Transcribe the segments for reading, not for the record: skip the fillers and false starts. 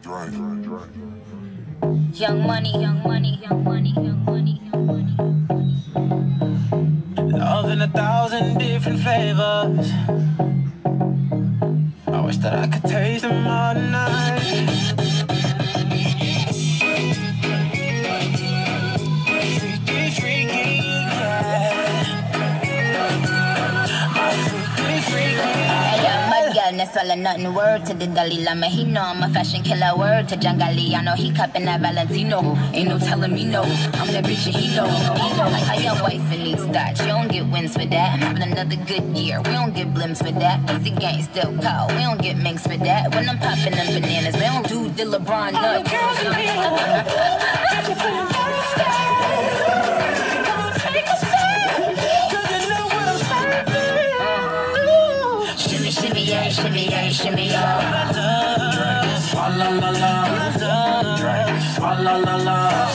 Young money, young money, young money, young money, young money, young money. Love in 1,000 different flavors. I wish that I could taste them all night. Freaky, freaky, yeah. My freaky, freaky. That's all or nothing. Word to the Dalai Lama, he know I'm a fashion killer. Word to John Galliano, he cupping that Valentino. Ain't no telling me no, I'm that bitch and he know. Like how your wife in these thoughts, you don't get wins for that. I'm having another good year, we don't get blimps for that. Pussy gang still cold, we don't get minks for that. When I'm popping them bananas, we don't do the LeBron nuts. Shimmy yeah, shimmy yeah, shimmy yeah. Swalla la la, swalla la la,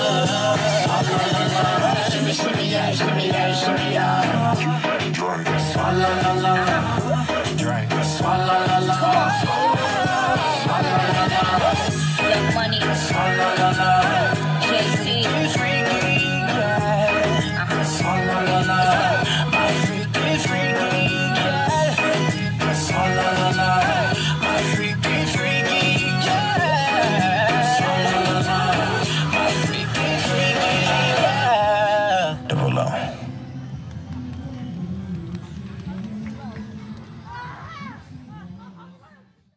Shimmy shimmy yeah, shimmy yeah, shimmy yeah. swalla la la, swalla la la, Young money, swalla la la.